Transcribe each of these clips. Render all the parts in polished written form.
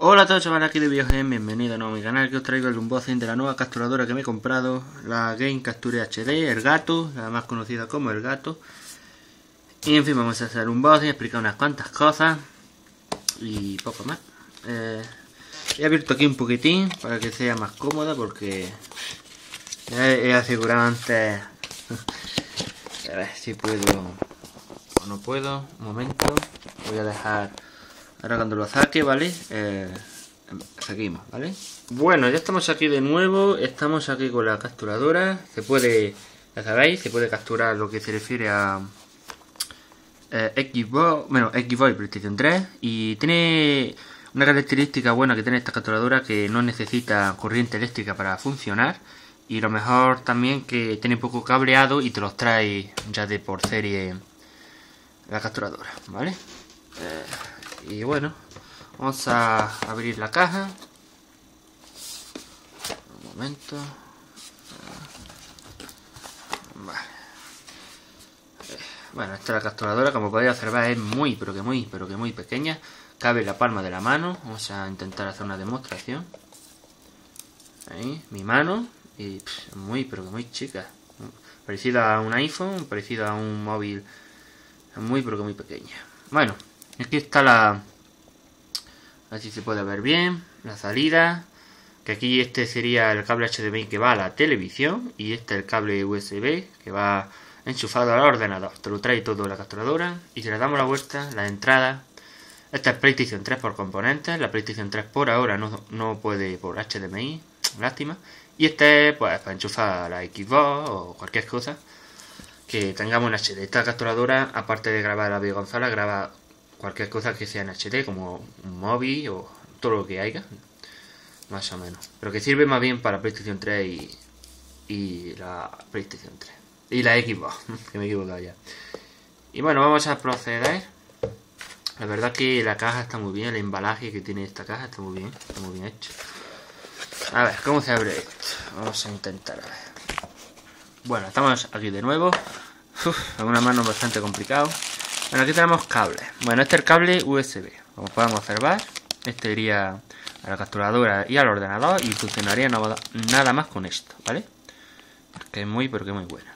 Hola a todos, chavales, aquí de Biogen, bienvenidos a nuevo a mi canal, que os traigo el unboxing de la nueva capturadora que me he comprado, la Game Capture HD, el gato, la más conocida como el gato. Y en fin, vamos a hacer un unboxing, explicar unas cuantas cosas y poco más. He abierto aquí un poquitín para que sea más cómoda porque ya he asegurado antes. A ver si puedo o no puedo, un momento, voy a dejar. Ahora cuando lo saque, ¿vale? Seguimos, ¿vale? Bueno, ya estamos aquí de nuevo. Estamos aquí con la capturadora. Se puede, ya sabéis, se puede capturar lo que se refiere a Xbox, bueno, Xbox y PlayStation 3. Y tiene una característica buena que tiene esta capturadora, que no necesita corriente eléctrica para funcionar. Y lo mejor también que tiene poco cableado y te los trae ya de por serie la capturadora, ¿vale? Y bueno, vamos a abrir la caja. Un momento. Vale. Bueno, esta es la capturadora, como podéis observar es muy pequeña. Cabe en la palma de la mano. Vamos a intentar hacer una demostración. Ahí, mi mano. Y muy chica. Parecida a un iPhone, parecida a un móvil. Muy pequeña. Bueno, aquí está la... Así se puede ver bien. La salida. Que aquí este sería el cable HDMI que va a la televisión. Y este el cable USB que va enchufado al ordenador. Te lo trae todo la capturadora. Y si le damos la vuelta, la entrada. Esta es PlayStation 3 por componentes. La PlayStation 3 por ahora no puede por HDMI. Lástima. Y este pues para enchufar la Xbox o cualquier cosa que tengamos en HD. Esta capturadora, aparte de grabar la videoconsola, graba cualquier cosa que sea en HD, como un móvil o todo lo que haya, más o menos. Pero que sirve más bien para PlayStation 3 y la PlayStation 3. Y la Xbox, que me he equivocado ya. Y bueno, vamos a proceder. La verdad que la caja está muy bien, el embalaje que tiene esta caja está muy bien hecho. A ver, ¿cómo se abre esto? Vamos a intentar, a ver. Bueno, estamos aquí de nuevo. Con una mano bastante complicado. Bueno, aquí tenemos cables. Bueno, este es el cable USB. Como podemos observar, este iría a la capturadora y al ordenador y funcionaría nada más con esto, ¿vale? Que es muy buena.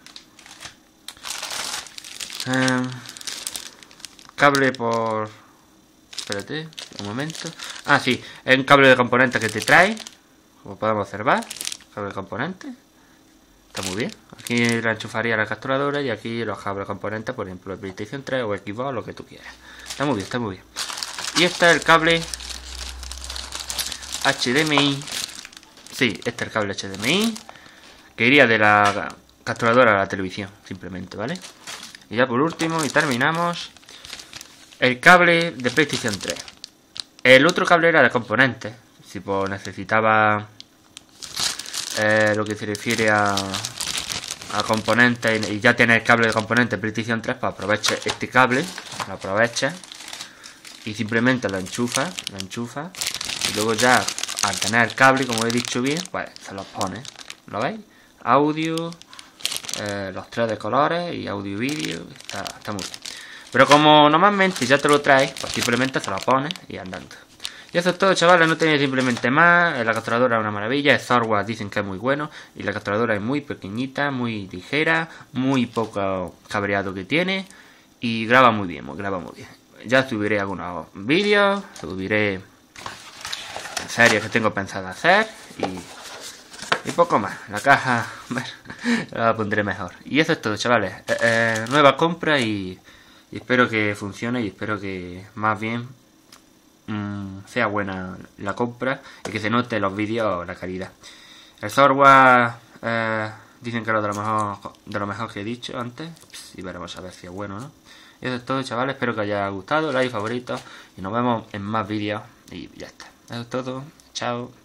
Cable por... Espérate, un momento. Ah, sí, es un cable de componentes que te trae. Como podemos observar, cable de componentes. Está muy bien. Aquí la enchufaría la capturadora y aquí los cables componentes, por ejemplo, el PlayStation 3 o Xbox, lo que tú quieras. Está muy bien. Y este es el cable HDMI. Sí, este es el cable HDMI que iría de la capturadora a la televisión, simplemente, ¿vale? Y ya por último, y terminamos, el cable de PlayStation 3. El otro cable era de componentes. Si pues necesitaba lo que se refiere a componentes y ya tiene el cable de componentes PlayStation 3, pues aprovecha este cable, lo aprovecha y simplemente lo enchufa y luego ya al tener el cable, como he dicho bien, pues se los pone, ¿lo veis? Audio, los 3 de colores y audio y vídeo, está muy bien. Pero como normalmente ya te lo traes, pues simplemente se lo pones y andando. Y eso es todo, chavales, no tenéis simplemente más. La capturadora es una maravilla, el software dicen que es muy bueno. Y la capturadora es muy pequeñita, muy ligera, muy poco cableado que tiene. Y graba muy bien. Ya subiré algunos vídeos, subiré series que tengo pensado hacer. Y poco más. La caja la pondré mejor. Y eso es todo, chavales. Nueva compra y espero que funcione y espero que más bien sea buena la compra y que se note en los vídeos la calidad. El software dicen que es de lo mejor que he dicho antes y veremos a ver si es bueno o no. Y eso es todo, chavales, espero que os haya gustado, like, favorito y nos vemos en más vídeos y ya está. Eso es todo, chao.